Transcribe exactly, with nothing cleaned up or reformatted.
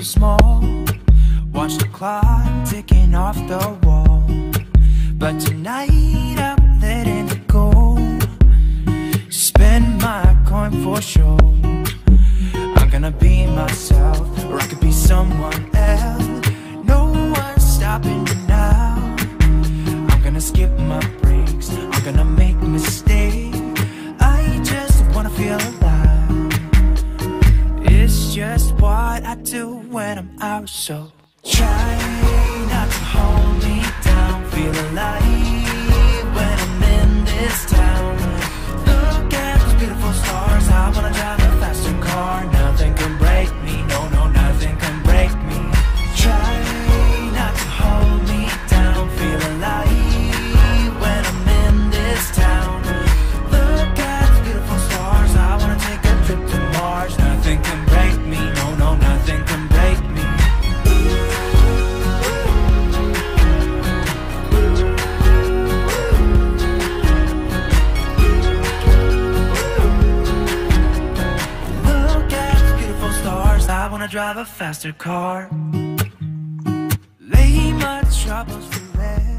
small. Watch the clock ticking off the wall. But tonight I'm letting it go. Spend my coin for sure. I'm gonna be myself, or I could be someone else. No one's stopping me now. I'm gonna skip my breaks, I'm gonna make mistakes. I just wanna feel alive. It's just what I do when I'm out, so try not to hold me down. Feel alive when I'm in this town. Look at those beautiful stars. I wanna drive a faster car. Nothing can break me, no, no, nothing can break me. Try not to hold me down. Feel alive when I'm in this town. Look at those beautiful stars. I wanna take a trip to Mars. Nothing can break me, no, no, nothing can break me. I wanna drive a faster car. Lay my troubles to rest.